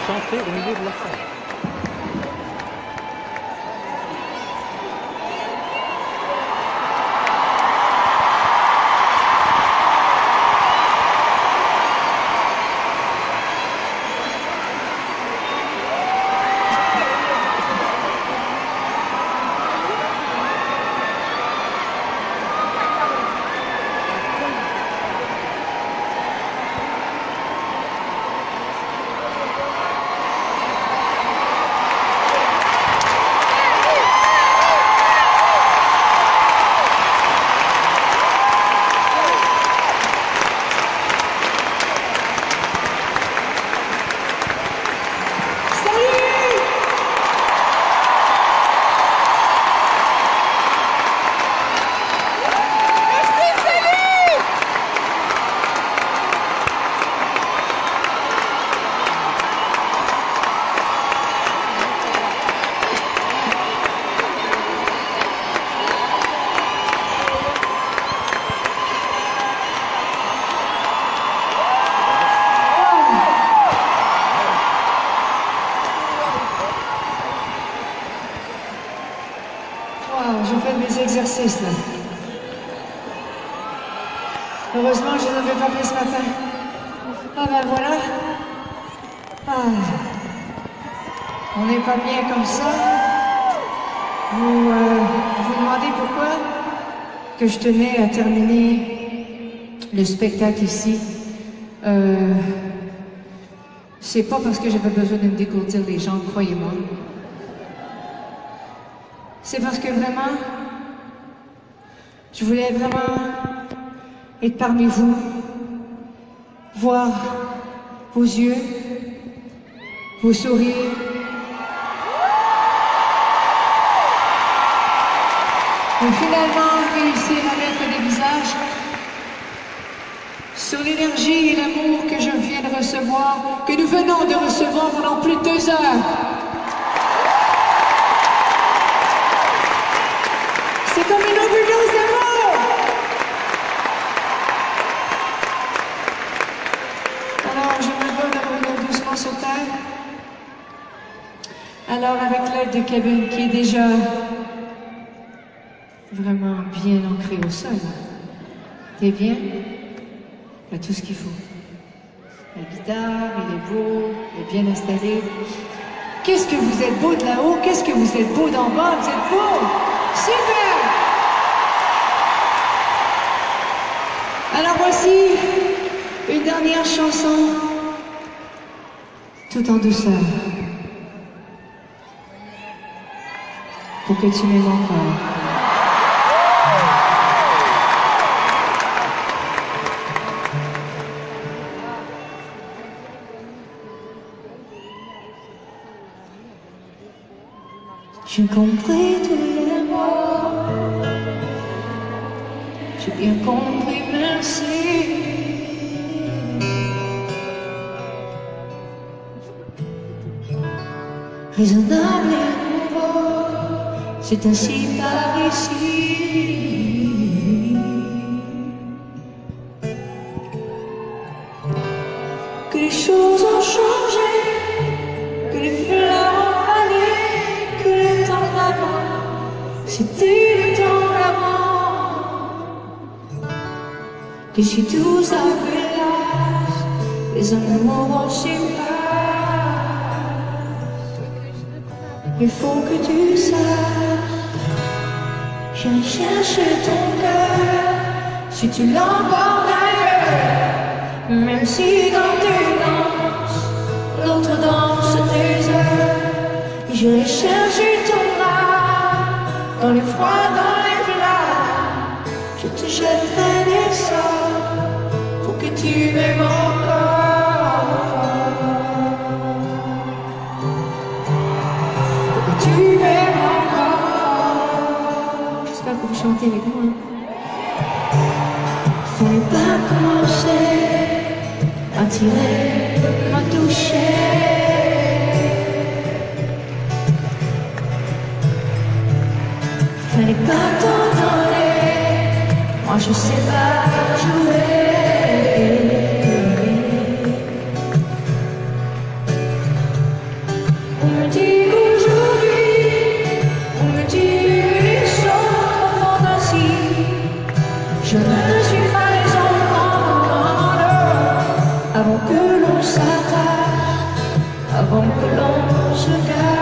chanter au milieu de la salle. Je fais mes exercices là. Heureusement, je n'avais pas fait ce matin. Ah ben voilà. Ah. On n'est pas bien comme ça. Vous vous demandez pourquoi que je tenais à terminer le spectacle ici. C'est pas parce que j'avais besoin de me dégourdir les jambes, croyez-moi. C'est parce que vraiment, je voulais vraiment être parmi vous, voir vos yeux, vos sourires, et finalement réussir à mettre des visages sur l'énergie et l'amour que je viens de recevoir, que nous venons de recevoir pendant plus de 2 heures. C'est comme une overdose d'amour. Alors, je me donne à revenir doucement sur terre. Alors, avec l'aide de Kevin, qui est déjà vraiment bien ancré au sol. T'es bien? Il a tout ce qu'il faut. La guitare, il est beau, il est bien installé. Qu'est-ce que vous êtes beau de là-haut? Qu'est-ce que vous êtes beau d'en bas? Vous êtes beau! Super! Alors voici une dernière chanson, tout en douceur, pour que tu m'aimes encore. J'ai compris tous les mots, j'ai bien compris, merci. Raisonnable et nouveau, c'est ainsi par ici. Que les choses ont changé, que les fleurs ont fané, que le temps d'avant, c'était le temps d'avant. Que si tout s'appelasse, les amours aussi passent. Il faut que tu saches, j'ai cherché ton cœur, si tu l'emportes ailleurs, même si dans tes danses, l'autre danse tes heures. J'ai cherché ton âme, dans les froids, dans les flammes, je te jetterai des sorts, pour que tu m'aimes encore. Tu m'aimes encore. J'espère que vous chantez avec moi. Fallait pas commencer à tirer, à toucher. Fallait pas t'en donner. Moi je sais pas jouer. On me dit qu'aujourd'hui, on me dit les choses en fantasie. Je ne suis pas les enfants avant que l'on s'attache, avant que l'on se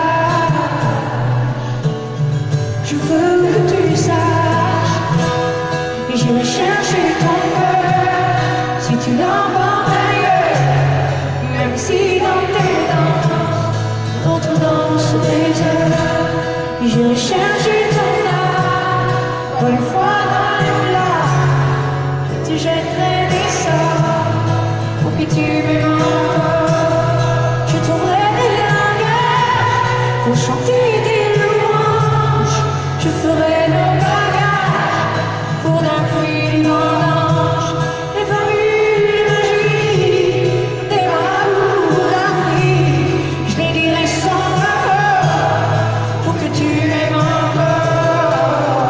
cache. Je veux que tu saches, et j'irai chercher ton cœur si tu l'emportes ailleurs, même si dans tes danses, d'autres dansent des heures. Et j'irai chercher ton âme dans les froids, dans les flammes. Je te jetterai des sorts pour que tu m'aimes encore. Je trouverai des langages pour chanter des louanges. Je ferai nos bagages pour d'infinies vendanges. Et parmi les magies des marabouts d'Afrique, je les dirai sans peur pour que tu m'aimes encore.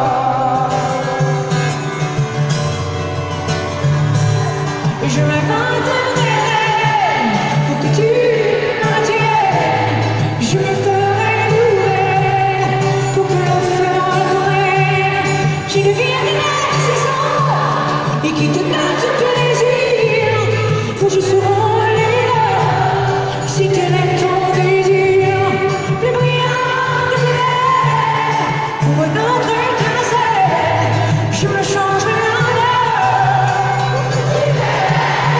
Et je m'inventerai pour que tu me tiennes. Je me ferai nouvelle pour que le feu reprenne. Je deviendrai la saison et qui te donne ce plaisir. Faut que je sois là si tel est ton désir. Les brillants de l'air pour notre étincelle. Je me changerai en or pour que tu m'aimes.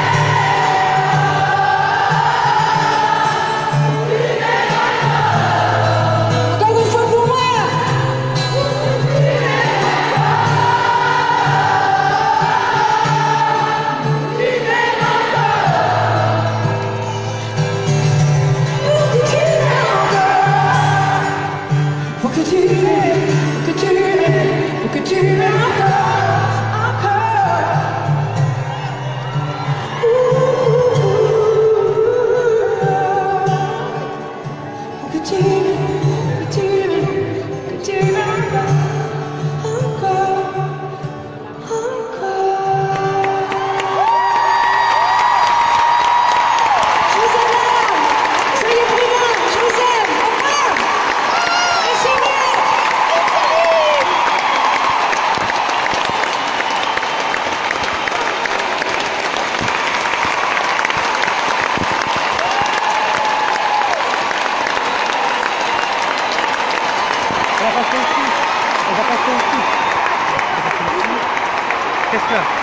Encore une fois pour moi. Pour que tu m'aimes, pour que tu m'aimes, pour que tu m'aimes encore, encore. Pour que tu m'aimes, que tu m'aimes, que tu m'aimes encore, encore, encore. Je vous aime, soyez prudents, je vous aime, encore. Merci bien. On va passer ici. On va passer ici. Qu'est-ce que